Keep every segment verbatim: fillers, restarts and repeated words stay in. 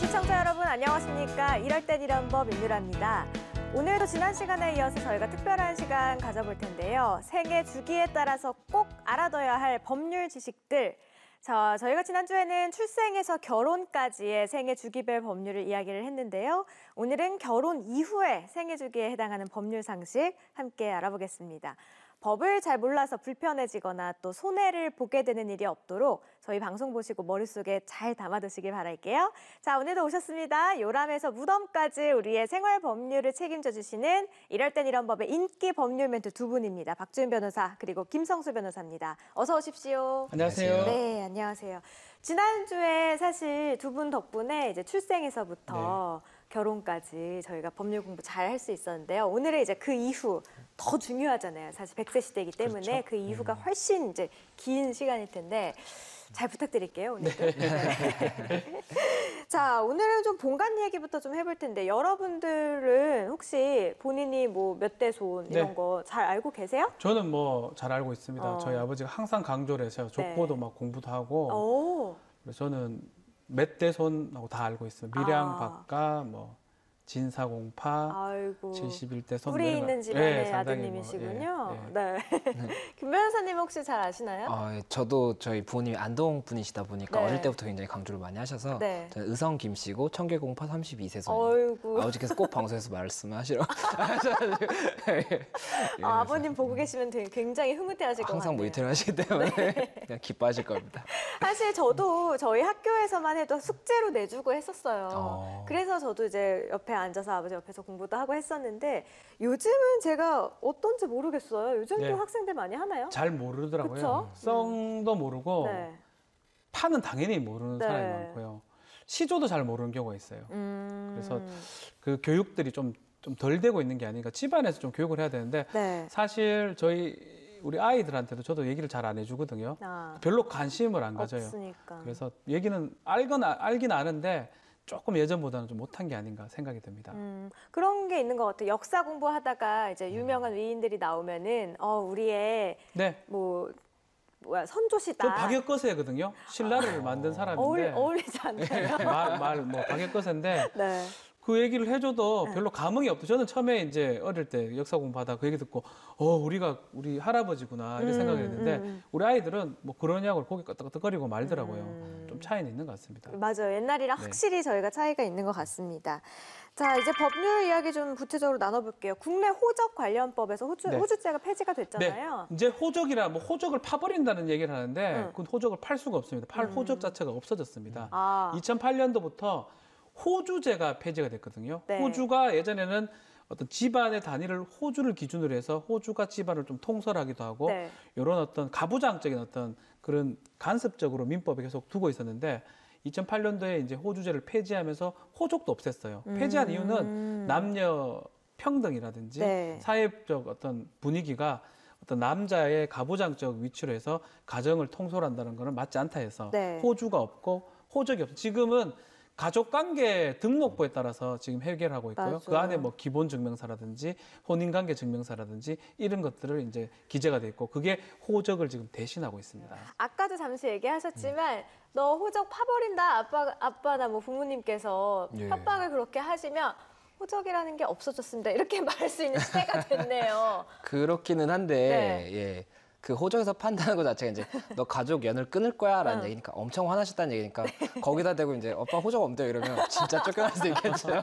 시청자 여러분 안녕하십니까. 이럴 땐 이런 법 임유라입니다. 오늘도 지난 시간에 이어서 저희가 특별한 시간 가져볼 텐데요. 생애 주기에 따라서 꼭 알아둬야 할 법률 지식들. 자, 저희가 지난주에는 출생에서 결혼까지의 생애 주기별 법률을 이야기를 했는데요. 오늘은 결혼 이후의 생애 주기에 해당하는 법률 상식 함께 알아보겠습니다. 법을 잘 몰라서 불편해지거나 또 손해를 보게 되는 일이 없도록 저희 방송 보시고 머릿속에 잘 담아두시길 바랄게요. 자, 오늘도 오셨습니다. 요람에서 무덤까지 우리의 생활 법률을 책임져 주시는 이럴 땐 이런 법의 인기 법률 멘트 두 분입니다. 박주은 변호사 그리고 김성수 변호사입니다. 어서 오십시오. 안녕하세요. 네, 안녕하세요. 지난주에 사실 두 분 덕분에 이제 출생에서부터 네. 결혼까지 저희가 법률 공부 잘 할 수 있었는데요. 오늘은 이제 그 이후 더 중요하잖아요. 사실 백 세 시대이기 때문에 그렇죠? 그 이후가 훨씬 이제 긴 시간일 텐데 잘 부탁드릴게요, 오늘도. 네. 네. 자, 오늘은 좀 본관 얘기부터 좀 해볼 텐데 여러분들은 혹시 본인이 뭐 몇 대 손 이런 네. 거 잘 알고 계세요? 저는 뭐 잘 알고 있습니다. 어. 저희 아버지가 항상 강조를 해서 족보도 네. 막 공부도 하고 오. 그래서 저는 몇 대 손하고 다 알고 있어요. 밀양, 아. 박가, 뭐 진사공파, 아이고. 칠십일 대 손. 뿌리 있는 집안의 네, 아드님이시군요. 뭐, 예, 예. 네. 김 변호사님 혹시 잘 아시나요? 어, 저도 저희 부모님이 안동 분이시다 보니까 네. 어릴 때부터 굉장히 강조를 많이 하셔서 네. 저는 의성 김 씨고 청계공파 삼십이 세 손입니다. 아버지께서 꼭 방송에서 말씀하시러 예, 아, 아버님 보고 계시면 되게 굉장히 흐뭇해하실 것 같아요. 항상 모니터를 하시기 때문에 네. 그냥 기뻐하실 겁니다. 사실 저도 저희 학교에서만 해도 숙제로 내주고 했었어요. 어. 그래서 저도 이제 옆에 앉아서 아버지 옆에서 공부도 하고 했었는데 요즘은 제가 어떤지 모르겠어요. 요즘도 네. 학생들 많이 하나요? 잘 모르더라고요. 그쵸? 성도 음. 모르고 네. 파는 당연히 모르는 네. 사람이 많고요. 시조도 잘 모르는 경우가 있어요. 음. 그래서 그 교육들이 좀 좀 덜 되고 있는 게 아닌가. 집안에서 좀 교육을 해야 되는데 네. 사실 저희 우리 아이들한테도 저도 얘기를 잘 안 해주거든요. 아. 별로 관심을 안 가져요. 없으니까. 그래서 얘기는 알거나 알긴 아는데 조금 예전보다는 좀 못한 게 아닌가 생각이 듭니다. 음, 그런 게 있는 것 같아요. 역사 공부하다가 이제 유명한 음. 위인들이 나오면은 어 우리의 네. 뭐 뭐야 선조시다. 저 박역거세거든요. 신라를 아. 만든 사람인데 어울, 어울리지 않나요? 말 뭐 박역거세인데 네. 그 얘기를 해줘도 네. 별로 감흥이 없죠. 저는 처음에 이제 어릴 때 역사 공부하다 그 얘기 듣고 어 우리가 우리 할아버지구나 이렇게 음, 생각을 했는데 음. 우리 아이들은 뭐 그러냐고 고개 끄덕끄덕거리고 말더라고요. 음. 좀 차이는 있는 것 같습니다. 맞아요. 옛날이랑 네. 확실히 저희가 차이가 있는 것 같습니다. 자, 이제 법률 이야기 좀 구체적으로 나눠볼게요. 국내 호적 관련법에서 호주, 네. 호주제가 폐지가 됐잖아요. 네. 이제 호적이라 뭐 호적을 파버린다는 얘기를 하는데 음. 그 호적을 팔 수가 없습니다. 팔 음. 호적 자체가 없어졌습니다. 아. 이천팔 년도부터 호주제가 폐지가 됐거든요. 네. 호주가 예전에는 어떤 집안의 단위를 호주를 기준으로 해서 호주가 집안을 좀 통솔하기도 하고 네. 이런 어떤 가부장적인 어떤 그런 간섭적으로 민법에 계속 두고 있었는데 이천팔 년도에 이제 호주제를 폐지하면서 호적도 없앴어요. 음. 폐지한 이유는 남녀 평등이라든지 네. 사회적 어떤 분위기가 어떤 남자의 가부장적 위치로 해서 가정을 통솔한다는 것은 맞지 않다 해서 네. 호주가 없고 호적이 없어. 지금은 가족관계 등록부에 따라서 지금 해결하고 있고요. 맞아요. 그 안에 뭐 기본증명사라든지 혼인관계 증명사라든지 이런 것들을 이제 기재가 돼 있고 그게 호적을 지금 대신하고 있습니다. 아까도 잠시 얘기하셨지만 음. 너 호적 파버린다 아빠, 아빠나 뭐 부모님께서 예. 협박을 그렇게 하시면 호적이라는 게 없어졌습니다. 이렇게 말할 수 있는 시대가 됐네요. 그렇기는 한데 네. 예. 그 호적에서 판다는 것 자체가 이제 너 가족 연을 끊을 거야 라는 응. 얘기니까 엄청 화나셨다는 얘기니까 거기다 대고 이제 오빠 호적 없대요 이러면 진짜 쫓겨날 수도 있겠죠.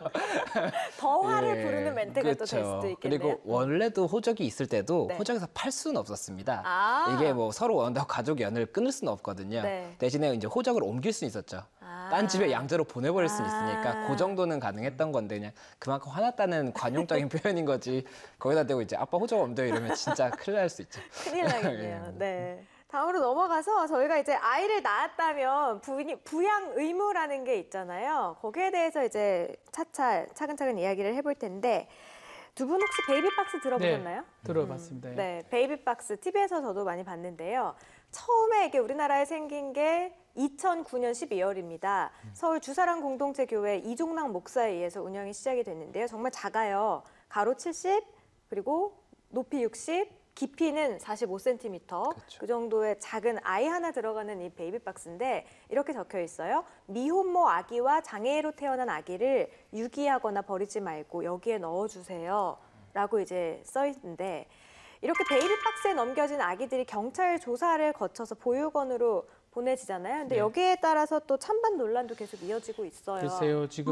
더 화를 예, 부르는 멘트가 또 될 수도 있겠네요. 그리고 원래도 호적이 있을 때도 네. 호적에서 팔 수는 없었습니다. 아 이게 뭐 서로 원한다고 가족 연을 끊을 수는 없거든요. 네. 대신에 이제 호적을 옮길 수는 있었죠. 아 딴 집에 양자로 보내버릴 수는 있으니까 아 그 정도는 가능했던 건데 그냥 그만큼 화났다는 관용적인 표현인 거지 거기다 대고 이제 아빠 호적 없대요 이러면 진짜 큰일 날 수 있죠. 큰일 나겠네요. 네. 다음으로 넘어가서 저희가 이제 아이를 낳았다면 부인, 부양 의무라는 게 있잖아요. 거기에 대해서 이제 차차 차근차근 이야기를 해볼 텐데 두 분 혹시 베이비박스 들어보셨나요? 네, 들어봤습니다. 음, 네, 베이비박스 티비에서 저도 많이 봤는데요. 처음에 이게 우리나라에 생긴 게 이천구 년 십이월입니다. 서울 주사랑 공동체 교회 이종락 목사에 의해서 운영이 시작이 됐는데요. 정말 작아요. 가로 칠십, 그리고 높이 육십, 깊이는 사십오 센티미터, 그렇죠. 그 정도의 작은 아이 하나 들어가는 이 베이비박스인데 이렇게 적혀 있어요. 미혼모 아기와 장애로 태어난 아기를 유기하거나 버리지 말고 여기에 넣어주세요. 라고 이제 써 있는데 이렇게 베이비박스에 넘겨진 아기들이 경찰 조사를 거쳐서 보육원으로 보내지잖아요. 근데 네. 여기에 따라서 또 찬반 논란도 계속 이어지고 있어요. 글쎄요. 지금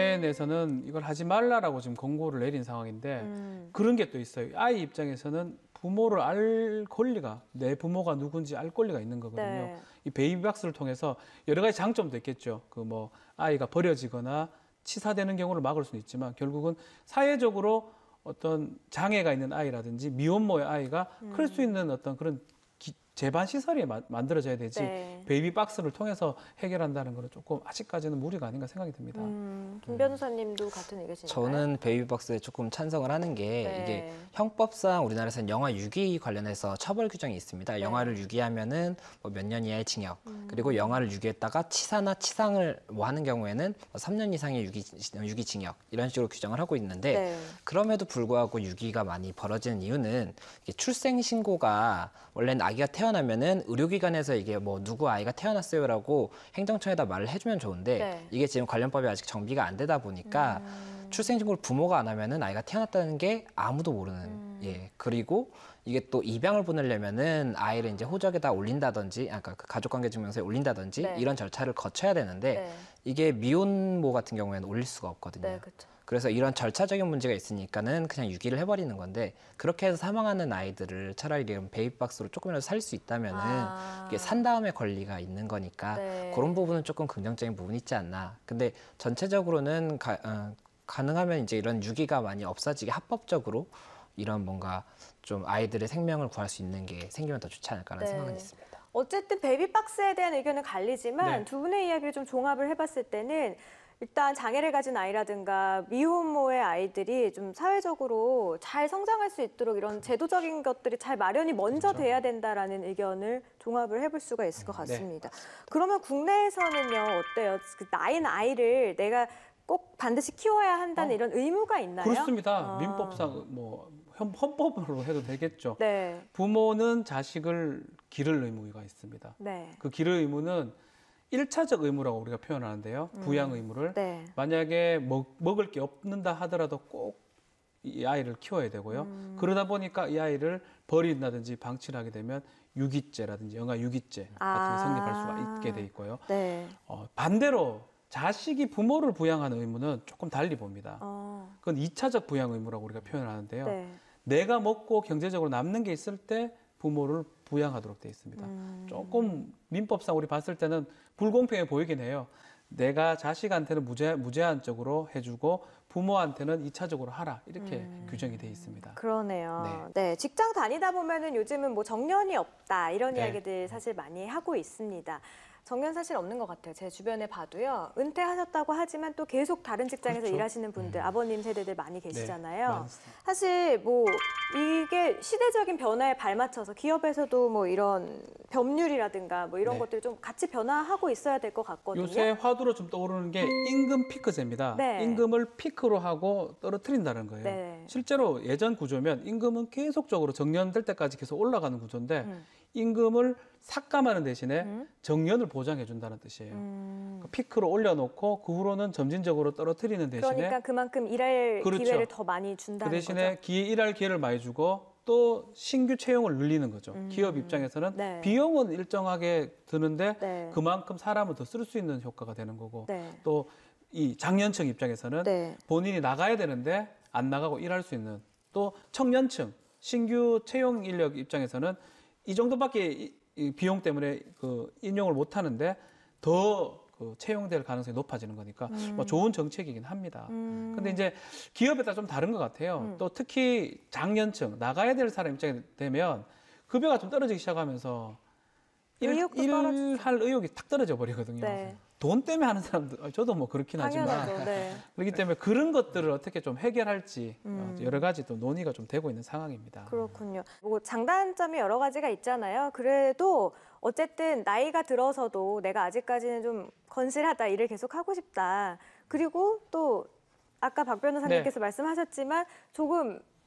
유엔에서는 이걸 하지 말라라고 지금 권고를 내린 상황인데 음. 그런 게 또 있어요. 아이 입장에서는 부모를 알 권리가, 내 부모가 누군지 알 권리가 있는 거거든요. 네. 이 베이비박스를 통해서 여러 가지 장점도 있겠죠. 그 뭐 아이가 버려지거나 치사되는 경우를 막을 수는 있지만 결국은 사회적으로 어떤 장애가 있는 아이라든지 미혼모의 아이가 음. 클 수 있는 어떤 그런 기, 재반 시설이 마, 만들어져야 되지 네. 베이비박스를 통해서 해결한다는 것은 조금 아직까지는 무리가 아닌가 생각이 듭니다. 음, 김 변호사님도 음. 같은 의견이신가요? 저는 베이비박스에 조금 찬성을 하는 게 네. 이게 형법상 우리나라에서는 영아 유기 관련해서 처벌 규정이 있습니다. 네. 영아를 유기하면은 뭐 몇 년 이하의 징역 음. 그리고 영아를 유기했다가 치사나 치상을 뭐 하는 경우에는 삼 년 이상의 유기, 유기징역 이런 식으로 규정을 하고 있는데 네. 그럼에도 불구하고 유기가 많이 벌어지는 이유는 이게 출생신고가 원래는 아기가 태어나면은 의료기관에서 이게 뭐 누구 아이가 태어났어요라고 행정처에다 말을 해주면 좋은데 네. 이게 지금 관련법이 아직 정비가 안 되다 보니까 음. 출생신고를 부모가 안 하면은 아이가 태어났다는 게 아무도 모르는 음. 예 그리고 이게 또 입양을 보내려면은 아이를 이제 호적에다 올린다든지 아까 그 가족관계증명서에 올린다든지 네. 이런 절차를 거쳐야 되는데 네. 이게 미혼모 같은 경우에는 올릴 수가 없거든요. 네, 그렇죠. 그래서 이런 절차적인 문제가 있으니까는 그냥 유기를 해버리는 건데 그렇게 해서 사망하는 아이들을 차라리 이런 베이비박스로 조금이라도 살 수 있다면은 아. 이게 산 다음에 권리가 있는 거니까 네. 그런 부분은 조금 긍정적인 부분이 있지 않나. 근데 전체적으로는 가, 어, 가능하면 이제 이런 유기가 많이 없어지게 합법적으로 이런 뭔가 좀 아이들의 생명을 구할 수 있는 게 생기면 더 좋지 않을까라는 네. 생각은 있습니다. 어쨌든 베이비박스에 대한 의견은 갈리지만 네. 두 분의 이야기를 좀 종합을 해봤을 때는 일단 장애를 가진 아이라든가 미혼모의 아이들이 좀 사회적으로 잘 성장할 수 있도록 이런 제도적인 것들이 잘 마련이 먼저 그렇죠. 돼야 된다라는 의견을 종합을 해볼 수가 있을 것 같습니다. 네. 그러면 국내에서는요 어때요? 그 낳은 아이를 내가 꼭 반드시 키워야 한다는 어, 이런 의무가 있나요? 그렇습니다. 아. 민법상 뭐 헌법으로 해도 되겠죠. 네. 부모는 자식을 기를 의무가 있습니다. 네. 그 기를 의무는 일차적 의무라고 우리가 표현하는데요. 부양 의무를. 네. 만약에 먹, 먹을 게 없는다 하더라도 꼭 이 아이를 키워야 되고요. 음. 그러다 보니까 이 아이를 버린다든지 방치를 하게 되면 유기죄라든지 영아 유기죄 같은 게 성립할 수가 있게 돼 있고요. 네. 어, 반대로 자식이 부모를 부양하는 의무는 조금 달리 봅니다. 어. 그건 이차적 부양 의무라고 우리가 표현하는데요. 네. 내가 먹고 경제적으로 남는 게 있을 때 부모를 부양하도록 돼 있습니다. 음. 조금 민법상 우리 봤을 때는 불공평해 보이긴 해요. 내가 자식한테는 무제, 무제한적으로 해주고 부모한테는 이차적으로 하라 이렇게 음. 규정이 돼 있습니다. 그러네요. 네. 네, 직장 다니다 보면은 요즘은 뭐 정년이 없다 이런 네. 이야기들 사실 많이 하고 있습니다. 정년 사실 없는 것 같아요. 제 주변에 봐도요. 은퇴하셨다고 하지만 또 계속 다른 직장에서 그렇죠. 일하시는 분들, 음. 아버님 세대들 많이 계시잖아요. 네, 사실 뭐 이게 시대적인 변화에 발맞춰서 기업에서도 뭐 이런 법률이라든가 뭐 이런 네. 것들이 좀 같이 변화하고 있어야 될 것 같거든요. 요새 화두로 좀 떠오르는 게 임금 피크제입니다. 네. 임금을 피크로 하고 떨어뜨린다는 거예요. 네. 실제로 예전 구조면 임금은 계속적으로 정년될 때까지 계속 올라가는 구조인데 음. 임금을 삭감하는 대신에 음? 정년을 보장해 준다는 뜻이에요. 음. 그 피크로 올려놓고 그 후로는 점진적으로 떨어뜨리는 대신에 그러니까 그만큼 일할 그렇죠. 기회를 더 많이 준다는 그 대신에 거죠? 기회, 일할 기회를 많이 주고 또 신규 채용을 늘리는 거죠. 음. 기업 입장에서는 네. 비용은 일정하게 드는데 네. 그만큼 사람을 더 쓸 수 있는 효과가 되는 거고 네. 또 이 장년층 입장에서는 네. 본인이 나가야 되는데 안 나가고 일할 수 있는 또 청년층 신규 채용 인력 입장에서는 이 정도밖에 이, 이 비용 때문에 그 인용을 못 하는데 더 그 채용될 가능성이 높아지는 거니까 음. 뭐 좋은 정책이긴 합니다. 음. 근데 이제 기업에 따라 좀 다른 것 같아요. 음. 또 특히 장년층 나가야 될 사람 입장이 되면 급여가 좀 떨어지기 시작하면서 일, 일할 의욕이 탁 떨어져 버리거든요. 네. 돈 때문에 하는 사람들, 저도 뭐 그렇긴 하지만 네. 그렇기 때문에 그런 것들을 어떻게 좀 해결할지 음. 여러 가지 또 논의가 좀 되고 있는 상황입니다. 그렇군요. 뭐 장단점이 여러 가지가 있잖아요. 그래도 어쨌든 나이가 들어서도 내가 아직까지는 좀 건실하다, 일을 계속 하고 싶다. 그리고 또 아까 박 변호사님께서 네. 말씀하셨지만 조금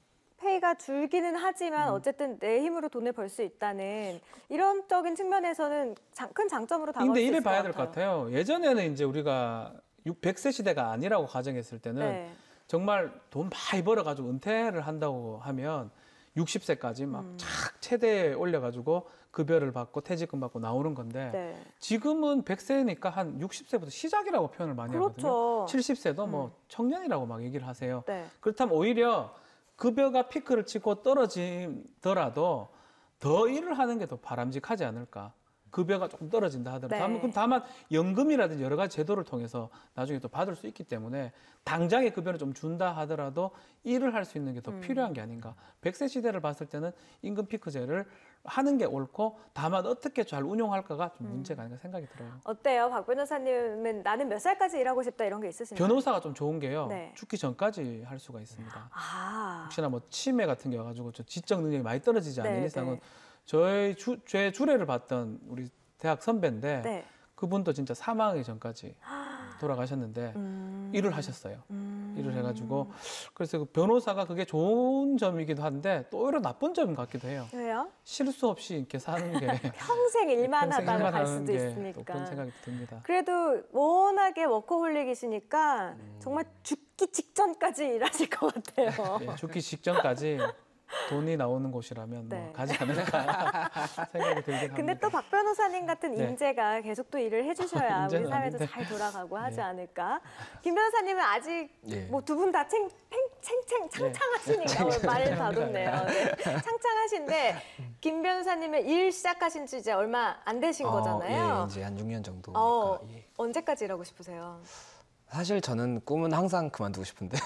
페이가 줄기는 하지만 음. 어쨌든 내 힘으로 돈을 벌 수 있다는 이런적인 측면에서는 장, 큰 장점으로 다가올 근데 수 이래 있을 것 봐야 같아요. 될 것 같아요. 예전에는 이제 우리가 백 세 시대가 아니라고 가정했을 때는 네. 정말 돈 많이 벌어가지고 은퇴를 한다고 하면 육십 세까지 막 착 음. 최대에 올려가지고 급여를 받고 퇴직금 받고 나오는 건데 네. 지금은 백 세니까 한 육십 세부터 시작이라고 표현을 많이 그렇죠. 하거든요. 칠십 세도 음. 뭐 청년이라고 막 얘기를 하세요. 네. 그렇다면 오히려 급여가 피크를 찍고 떨어지더라도 더 일을 하는 게 더 바람직하지 않을까. 급여가 조금 떨어진다 하더라도. 네. 다만, 그럼 다만 연금이라든지 여러 가지 제도를 통해서 나중에 또 받을 수 있기 때문에 당장의 급여를 좀 준다 하더라도 일을 할 수 있는 게 더 음. 필요한 게 아닌가. 백 세 시대를 봤을 때는 임금 피크제를 하는 게 옳고 다만 어떻게 잘 운용할까가 좀 문제가 아닌가 생각이 들어요. 어때요? 박 변호사님은 나는 몇 살까지 일하고 싶다 이런 게 있으신가요? 변호사가 좀 좋은 게요. 네. 죽기 전까지 할 수가 있습니다. 아. 혹시나 뭐 치매 같은 게 와가지고 저 지적 능력이 많이 떨어지지 않는 네, 이상은 네. 저희 주, 제 주례를 봤던 우리 대학 선배인데 네. 그분도 진짜 사망하기 전까지 돌아가셨는데 음. 일을 하셨어요. 음. 일을 해가지고 그래서 그 변호사가 그게 좋은 점이기도 한데 또 오히려 나쁜 점 같기도 해요. 왜요? 실수 없이 이렇게 사는 게 평생 일만 평생 하다가 일만 갈 하는 수도 게 또 있으니까. 그런 생각이 듭니다. 그래도 워낙에 워커홀릭이시니까 음. 정말 죽기 직전까지 일하실 것 같아요. 예, 죽기 직전까지 돈이 나오는 곳이라면 네. 뭐 가지 않을까 생각이 들긴 합니다. 근데 또 박 변호사님 같은 네. 인재가 계속 또 일을 해주셔야 우리 인재는 사회도 아닌데. 잘 돌아가고 하지 네. 않을까. 김 변호사님은 아직 예. 뭐 두 분 다 챙, 챙챙 창창하시니까 오늘 말을 다뒀네요. 네. 창창하신데 김 변호사님은 일 시작하신 지 이제 얼마 안 되신 어, 거잖아요. 예, 이제 한 육 년 정도니까. 어, 예. 언제까지 일하고 싶으세요? 사실 저는 꿈은 항상 그만두고 싶은데.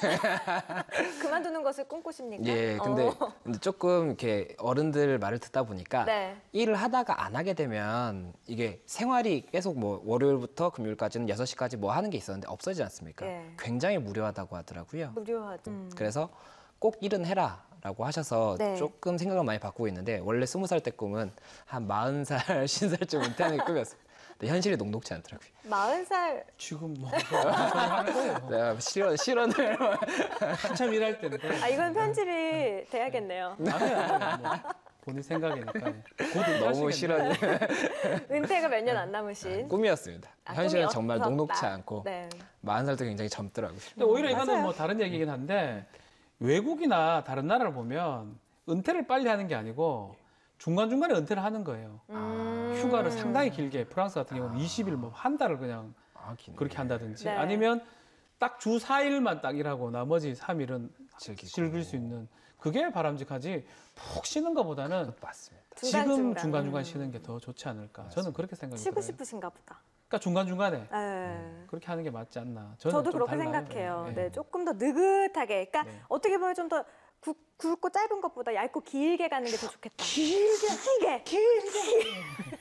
그만두는 것을 꿈꾸십니까? 예, 근데, 어. 근데 조금 이렇게 어른들 말을 듣다 보니까 네. 일을 하다가 안 하게 되면 이게 생활이 계속 뭐 월요일부터 금요일까지는 여섯 시까지 뭐 하는 게 있었는데 없어지지 않습니까? 예. 굉장히 무료하다고 하더라고요. 무료하죠. 음. 그래서 꼭 일은 해라. 라고 하셔서 네. 조금 생각을 많이 바꾸고 있는데 원래 스무 살 때 꿈은 한 마흔 살, 쉰 살쯤 은퇴하는 게 꿈이었어요. 근데 현실이 녹록지 않더라고요. 마흔 살 지금 뭐 하는 거예요. 내가 실언, 실언을 한참 일할 때인데. 아 이건 편집이 돼야겠네요. 아니에요, 아니에요. 뭐 본인 생각이니까. 곧 너무 은퇴하시겠네. 실언을 은퇴가 몇 년 안 남으신. 꿈이었습니다. 아, 현실은 꿈이 정말 없었다. 녹록지 않고 네. 마흔 살도 굉장히 젊더라고요. 근데 오히려 이거는 맞아요. 뭐 다른 얘기긴 한데 외국이나 다른 나라를 보면 은퇴를 빨리 하는 게 아니고 중간중간에 은퇴를 하는 거예요. 음. 휴가를 상당히 길게 프랑스 같은 경우는 아. 이십 일 뭐 한 달을 그냥 아, 기네. 그렇게 한다든지 네. 아니면 딱 주 사 일만 딱 일하고 나머지 삼 일은 즐기고. 즐길 수 있는 그게 바람직하지 푹 쉬는 것보다는 맞습니다. 지금 중간중간. 중간중간 음. 쉬는 게 더 좋지 않을까. 저는 그렇게 생각이 쉬고 들어요. 싶으신가 보다. 그러니까 중간중간에 네. 그렇게 하는 게 맞지 않나. 저는 저도 좀 그렇게 달라요. 생각해요. 예. 네, 조금 더 느긋하게. 그러니까 네. 어떻게 보면 좀 더 굵고 짧은 것보다 얇고 길게 가는 게 더 좋겠다. 길게, 길게.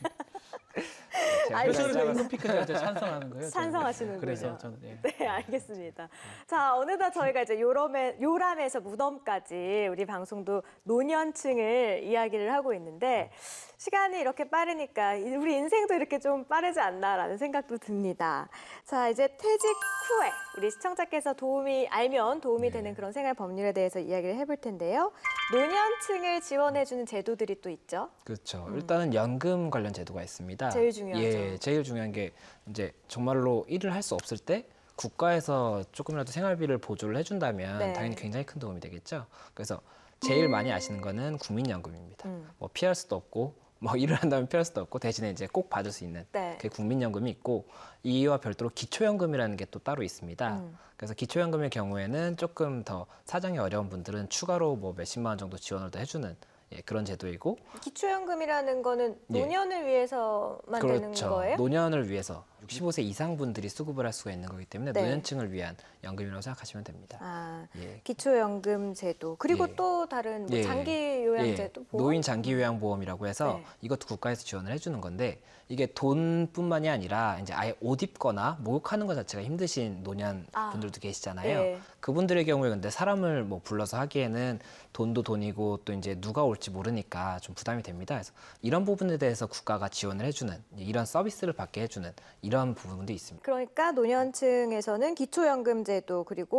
제가 알겠습니다. 그래서 짧아서- 임금 피크제를 이제 찬성하는 거예요. 저는. 찬성하시는군요. 그래서 저는 예. 네, 알겠습니다. 자, 어느덧 저희가 이제 요람에, 요람에서 무덤까지 우리 방송도 노년층을 이야기를 하고 있는데 시간이 이렇게 빠르니까 우리 인생도 이렇게 좀 빠르지 않나라는 생각도 듭니다. 자, 이제 퇴직 후에 우리 시청자께서 도움이 알면 도움이 되는 그런 생활 법률에 대해서 이야기를 해볼 텐데요. 노년층을 지원해주는 제도들이 또 있죠. 그렇죠. 일단은 연금 관련 제도가 있습니다. 제일 중요하죠. 예, 제일 중요한 게 이제 정말로 일을 할 수 없을 때 국가에서 조금이라도 생활비를 보조를 해준다면 네. 당연히 굉장히 큰 도움이 되겠죠. 그래서 제일 많이 아시는 거는 국민연금입니다. 음. 뭐 피할 수도 없고 뭐 일을 한다면 피할 수도 없고 대신에 이제 꼭 받을 수 있는 네. 그 국민연금이 있고 이와 별도로 기초연금이라는 게 또 따로 있습니다. 음. 그래서 기초연금의 경우에는 조금 더 사정이 어려운 분들은 추가로 뭐 몇십만 원 정도 지원을 더 해주는 예, 그런 제도이고 기초연금이라는 거는 예. 노년을 위해서만 되는 그렇죠. 거예요? 노년을 위해서 육십오 세 이상 분들이 수급을 할 수가 있는 거기 때문에 네. 노년층을 위한 연금이라고 생각하시면 됩니다. 아, 예. 기초연금 제도 그리고 예. 또 다른 뭐 예. 장기요양제도 예. 보험? 노인 장기요양보험이라고 해서 네. 이것도 국가에서 지원을 해주는 건데 이게 돈뿐만이 아니라 이제 아예 옷 입거나 목욕하는 것 자체가 힘드신 노년 아. 분들도 계시잖아요. 네. 그분들의 경우에 근데 사람을 뭐 불러서 하기에는 돈도 돈이고 또 이제 누가 올지 모르니까 좀 부담이 됩니다. 그래서 이런 부분에 대해서 국가가 지원을 해주는 이런 서비스를 받게 해주는 이런 부분도 있습니다. 그러니까 노년층에서는 기초연금 제도 그리고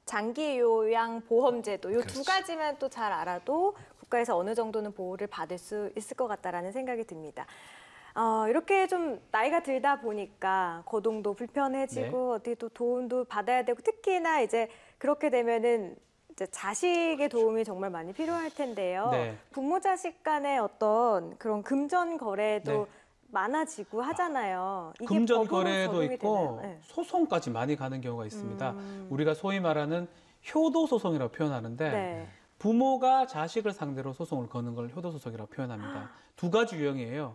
장기 요양 보험제도 요 두 그렇지. 가지만 또 잘 알아도 국가에서 어느 정도는 보호를 받을 수 있을 것 같다라는 생각이 듭니다. 어, 이렇게 좀 나이가 들다 보니까 거동도 불편해지고 네. 어디 또 도움도 받아야 되고 특히나 이제 그렇게 되면은 이제 자식의 도움이 정말 많이 필요할 텐데요. 네. 부모 자식 간의 어떤 그런 금전 거래도 네. 많아지고 하잖아요. 이게 금전 거래도 있고 네. 소송까지 많이 가는 경우가 있습니다. 음. 우리가 소위 말하는 효도 소송이라고 표현하는데 네. 부모가 자식을 상대로 소송을 거는 걸 효도 소송이라고 표현합니다. 두 가지 유형이에요.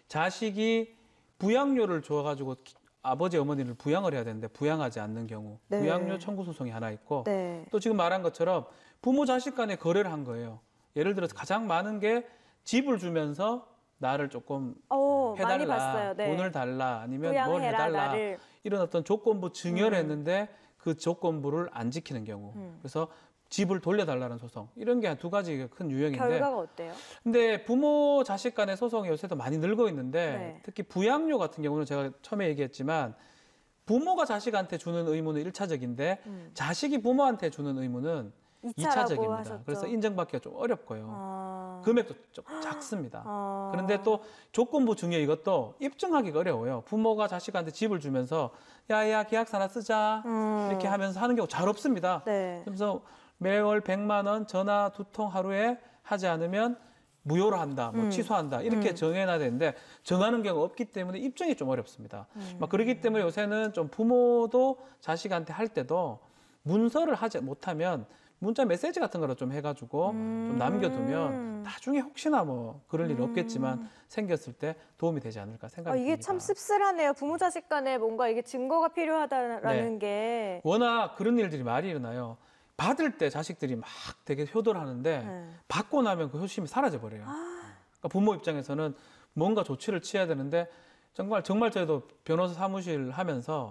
자식이 부양료를 줘가지고 아버지 어머니를 부양을 해야 되는데 부양하지 않는 경우 네. 부양료 청구 소송이 하나 있고 네. 또 지금 말한 것처럼 부모 자식 간에 거래를 한 거예요. 예를 들어서 가장 많은 게 집을 주면서 나를 조금 오, 해달라, 많이 봤어요. 네. 돈을 달라, 아니면 뭘 해달라 나를. 이런 어떤 조건부 증여를 음. 했는데 그 조건부를 안 지키는 경우 음. 그래서 집을 돌려달라는 소송 이런 게 한 두 가지 큰 유형인데 결과가 어때요? 근데 부모 자식 간의 소송이 요새도 많이 늘고 있는데 네. 특히 부양료 같은 경우는 제가 처음에 얘기했지만 부모가 자식한테 주는 의무는 일차적인데 음. 자식이 부모한테 주는 의무는 이차적입니다. 하셨죠. 그래서 인정받기가 좀 어렵고요. 아... 금액도 좀 작습니다. 아... 그런데 또 조건부 증여 이것도 입증하기가 어려워요. 부모가 자식한테 집을 주면서 야야 계약서 하나 쓰자 음... 이렇게 하면서 하는 경우 잘 없습니다. 네. 그래서 매월 백만 원 전화 두 통 하루에 하지 않으면 무효로 한다, 뭐 음. 취소한다 이렇게 음. 정해놔야 되는데 정하는 경우가 없기 때문에 입증이 좀 어렵습니다. 음. 막 그렇기 때문에 요새는 좀 부모도 자식한테 할 때도 문서를 하지 못하면 문자 메시지 같은 거로 좀 해가지고 음. 좀 남겨두면 나중에 혹시나 뭐 그럴 일 없겠지만 음. 생겼을 때 도움이 되지 않을까 생각이 듭니다. 아, 이게 참 씁쓸하네요. 부모 자식 간에 뭔가 이게 증거가 필요하다라는 네. 게. 워낙 그런 일들이 많이 일어나요. 받을 때 자식들이 막 되게 효도를 하는데 네. 받고 나면 그 효심이 사라져 버려요. 아. 그러니까 부모 입장에서는 뭔가 조치를 취해야 되는데 정말 정말 저희도 변호사 사무실 하면서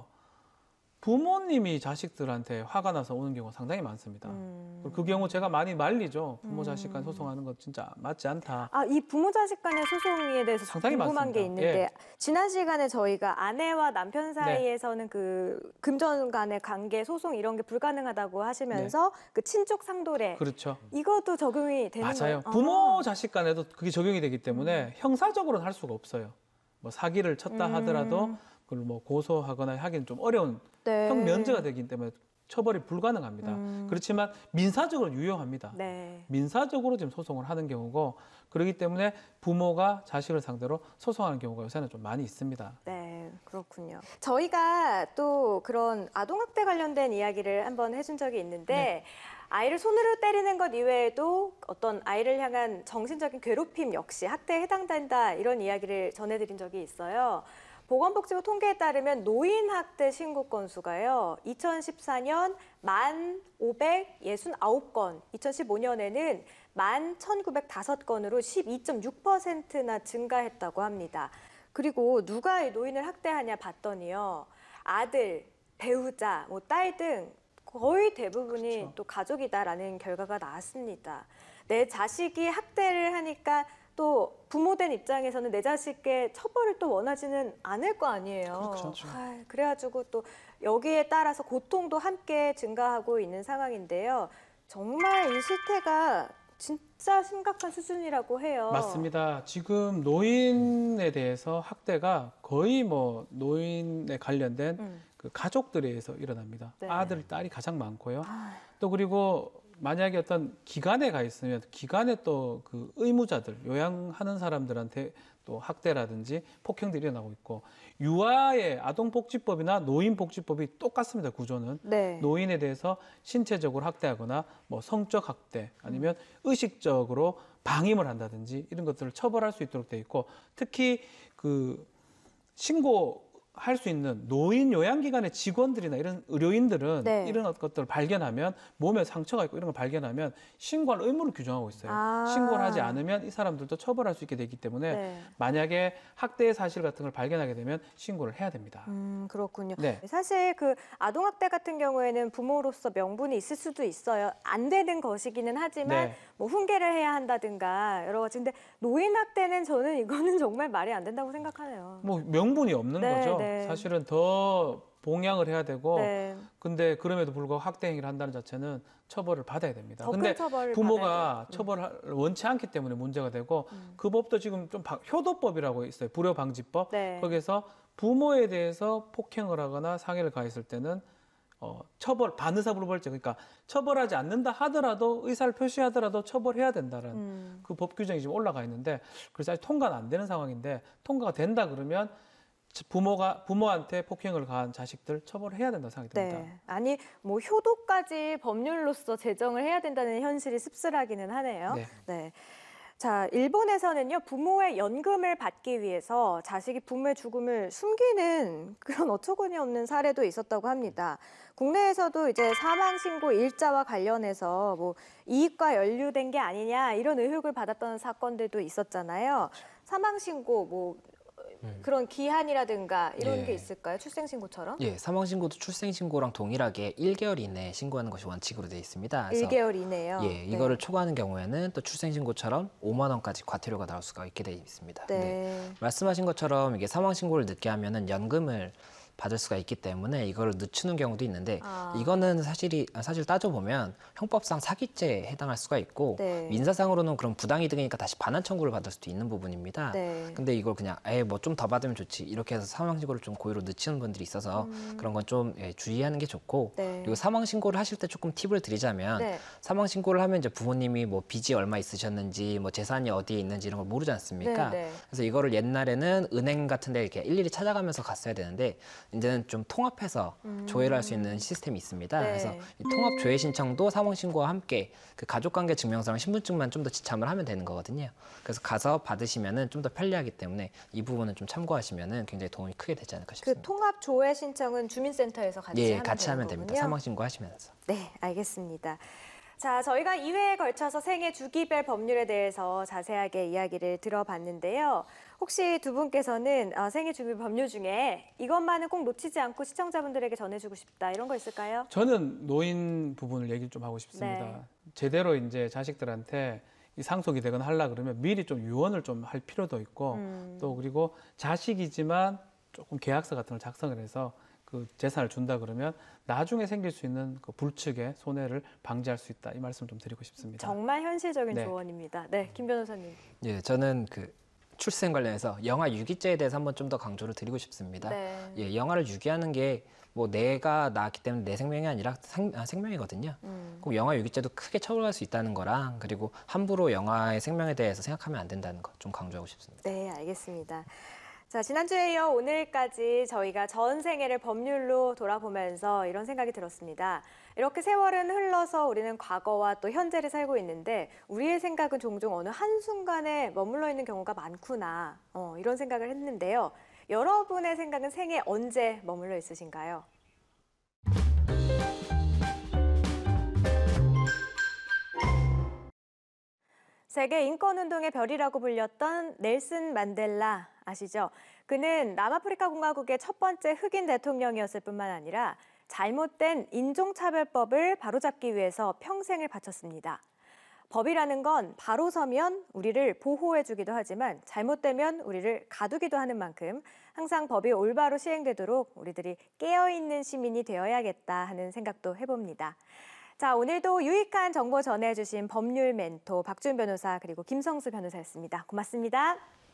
부모님이 자식들한테 화가 나서 오는 경우가 상당히 많습니다. 음. 그 경우 제가 많이 말리죠. 부모 자식 간 소송하는 거 진짜 맞지 않다. 아, 이 부모 자식 간의 소송에 대해서 상당히 궁금한 많습니다. 게 있는데 예. 지난 시간에 저희가 아내와 남편 사이에서는 네. 그 금전 간의 관계 소송 이런 게 불가능하다고 하시면서 네. 그 친족 상도례 그렇죠. 이것도 적용이 되는 맞아요. 거예요? 부모 자식 간에도 그게 적용이 되기 때문에 음. 형사적으로는 할 수가 없어요. 뭐 사기를 쳤다 음. 하더라도 그걸 뭐 고소하거나 하기는 좀 어려운 네. 형면제가 되기 때문에 처벌이 불가능합니다. 음. 그렇지만 민사적으로 유효합니다. 네. 민사적으로 지금 소송을 하는 경우고 그렇기 때문에 부모가 자식을 상대로 소송하는 경우가 요새는 좀 많이 있습니다. 네, 그렇군요. 저희가 또 그런 아동학대 관련된 이야기를 한번 해준 적이 있는데 네. 아이를 손으로 때리는 것 이외에도 어떤 아이를 향한 정신적인 괴롭힘 역시 학대에 해당된다 이런 이야기를 전해드린 적이 있어요. 보건복지부 통계에 따르면 노인학대 신고 건수가요. 이천십사 년 만 오백육십구 건, 이천십오 년에는 만 천구백오 건으로 십이 점 육 퍼센트나 증가했다고 합니다. 그리고 누가 이 노인을 학대하냐 봤더니요. 아들, 배우자, 뭐 딸 등 거의 대부분이 그렇죠. 또 가족이다라는 결과가 나왔습니다. 내 자식이 학대를 하니까 또 부모된 입장에서는 내 자식의 처벌을 또 원하지는 않을 거 아니에요. 그렇죠. 아, 그래가지고 또 여기에 따라서 고통도 함께 증가하고 있는 상황인데요. 정말 이 실태가 진짜 심각한 수준이라고 해요. 맞습니다. 지금 노인에 대해서 학대가 거의 뭐 노인에 관련된 음. 그 가족들에 의해서 일어납니다. 네. 아들, 딸이 가장 많고요. 아... 또 그리고 만약에 어떤 기관에 가 있으면 기관에 또 그 의무자들, 요양하는 사람들한테 또 학대라든지 폭행들이 일어나고 있고 유아의 아동복지법이나 노인복지법이 똑같습니다. 구조는. 네. 노인에 대해서 신체적으로 학대하거나 뭐 성적 학대 아니면 의식적으로 방임을 한다든지 이런 것들을 처벌할 수 있도록 돼 있고 특히 그 신고 할 수 있는 노인 요양기관의 직원들이나 이런 의료인들은 네. 이런 것들을 발견하면 몸에 상처가 있고 이런 걸 발견하면 신고할 의무를 규정하고 있어요. 아. 신고를 하지 않으면 이 사람들도 처벌할 수 있게 되기 때문에 네. 만약에 학대의 사실 같은 걸 발견하게 되면 신고를 해야 됩니다. 음, 그렇군요. 네. 사실 그 아동학대 같은 경우에는 부모로서 명분이 있을 수도 있어요. 안 되는 것이기는 하지만 네. 뭐 훈계를 해야 한다든가 여러 가지. 근데 노인학대는 저는 이거는 정말 말이 안 된다고 생각하네요. 뭐 명분이 없는 네, 거죠. 네. 사실은 더 봉양을 해야 되고 네. 근데 그럼에도 불구하고 학대 행위를 한다는 자체는 처벌을 받아야 됩니다. 근데 부모가 처벌을 원치 않기 때문에 문제가 되고 음. 그 법도 지금 좀 효도법이라고 있어요. 불효방지법. 네. 거기서 부모에 대해서 폭행을 하거나 상해를 가했을 때는 어, 처벌, 반의사불벌죄, 그러니까 처벌하지 않는다 하더라도 의사를 표시하더라도 처벌해야 된다는 음. 그 법 규정이 지금 올라가 있는데 그래서 아직 통과는 안 되는 상황인데 통과가 된다 그러면 부모가 부모한테 폭행을 가한 자식들 처벌해야 된다고 생각이 듭니다. 네. 아니 뭐 효도까지 법률로서 제정을 해야 된다는 현실이 씁쓸하기는 하네요. 네. 네. 자, 일본에서는요, 부모의 연금을 받기 위해서 자식이 부모의 죽음을 숨기는 그런 어처구니 없는 사례도 있었다고 합니다. 국내에서도 이제 사망신고 일자와 관련해서 뭐 이익과 연루된 게 아니냐 이런 의혹을 받았던 사건들도 있었잖아요. 사망신고 뭐 음. 그런 기한이라든가 이런 예. 게 있을까요? 출생신고처럼? 예, 사망신고도 출생신고랑 동일하게 일 개월 이내에 신고하는 것이 원칙으로 되어 있습니다. 일 개월 이내요? 예, 이거를 네. 초과하는 경우에는 또 출생신고처럼 오만 원까지 과태료가 나올 수가 있게 되어 있습니다. 네. 네. 말씀하신 것처럼 이게 사망신고를 늦게 하면은 연금을 받을 수가 있기 때문에 이거를 늦추는 경우도 있는데 아. 이거는 사실이 사실 따져보면 형법상 사기죄에 해당할 수가 있고 네. 민사상으로는 그런 부당이득이니까 다시 반환 청구를 받을 수도 있는 부분입니다. 네. 근데 이걸 그냥 에이 뭐 좀 더 받으면 좋지 이렇게 해서 사망신고를 좀 고의로 늦추는 분들이 있어서 음. 그런 건 좀 예, 주의하는 게 좋고 네. 그리고 사망신고를 하실 때 조금 팁을 드리자면 네. 사망신고를 하면 이제 부모님이 뭐 빚이 얼마 있으셨는지 뭐 재산이 어디에 있는지 이런 걸 모르지 않습니까? 네, 네. 그래서 이거를 옛날에는 은행 같은 데 이렇게 일일이 찾아가면서 갔어야 되는데 이제는 좀 통합해서 음. 조회를 할 수 있는 시스템이 있습니다. 네. 그래서 이 통합 조회 신청도 사망신고와 함께 그 가족관계 증명서랑 신분증만 좀 더 지참을 하면 되는 거거든요. 그래서 가서 받으시면은 좀 더 편리하기 때문에 이 부분은 좀 참고하시면은 굉장히 도움이 크게 되지 않을까 싶습니다. 그 통합 조회 신청은 주민센터에서 같이 예, 하면 같이 하면 거군요? 됩니다. 사망신고 하시면서. 네, 알겠습니다. 자, 저희가 이 회에 걸쳐서 생애 주기별 법률에 대해서 자세하게 이야기를 들어봤는데요. 혹시 두 분께서는 생애 주기별 법률 중에 이것만은 꼭 놓치지 않고 시청자분들에게 전해주고 싶다 이런 거 있을까요? 저는 노인 부분을 얘기 좀 하고 싶습니다. 네. 제대로 이제 자식들한테 이 상속이 되거나 하려 그러면 미리 좀 유언을 좀 할 필요도 있고 음. 또 그리고 자식이지만 조금 계약서 같은 걸 작성을 해서 그 재산을 준다 그러면 나중에 생길 수 있는 그 불측의 손해를 방지할 수 있다 이 말씀 좀 드리고 싶습니다. 정말 현실적인 네. 조언입니다. 네, 김 변호사님. 예, 저는 그 출생 관련해서 영아 유기죄에 대해서 한번 좀 더 강조를 드리고 싶습니다. 네. 예, 영아를 유기하는 게 뭐 내가 낳았기 때문에 내 생명이 아니라 생, 아, 생명이거든요. 음. 꼭 영아 유기죄도 크게 처벌할 수 있다는 거랑 그리고 함부로 영아의 생명에 대해서 생각하면 안 된다는 거 좀 강조하고 싶습니다. 네, 알겠습니다. 자, 지난주에 이어 오늘까지 저희가 전 생애를 법률로 돌아보면서 이런 생각이 들었습니다. 이렇게 세월은 흘러서 우리는 과거와 또 현재를 살고 있는데 우리의 생각은 종종 어느 한순간에 머물러 있는 경우가 많구나 어, 이런 생각을 했는데요. 여러분의 생각은 생애 언제 머물러 있으신가요? 세계 인권운동의 별이라고 불렸던 넬슨 만델라 아시죠? 그는 남아프리카 공화국의 첫 번째 흑인 대통령이었을 뿐만 아니라 잘못된 인종차별법을 바로잡기 위해서 평생을 바쳤습니다. 법이라는 건 바로 서면 우리를 보호해주기도 하지만 잘못되면 우리를 가두기도 하는 만큼 항상 법이 올바로 시행되도록 우리들이 깨어있는 시민이 되어야겠다 하는 생각도 해봅니다. 자, 오늘도 유익한 정보 전해주신 법률 멘토 박준 변호사 그리고 김성수 변호사였습니다. 고맙습니다.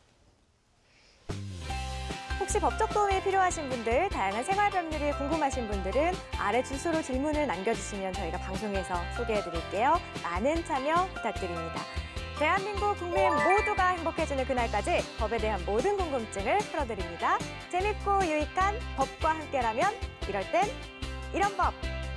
혹시 법적 도움이 필요하신 분들, 다양한 생활 법률이 궁금하신 분들은 아래 주소로 질문을 남겨주시면 저희가 방송에서 소개해드릴게요. 많은 참여 부탁드립니다. 대한민국 국민 모두가 행복해지는 그날까지 법에 대한 모든 궁금증을 풀어드립니다. 재밌고 유익한 법과 함께라면 이럴 땐 이런 법!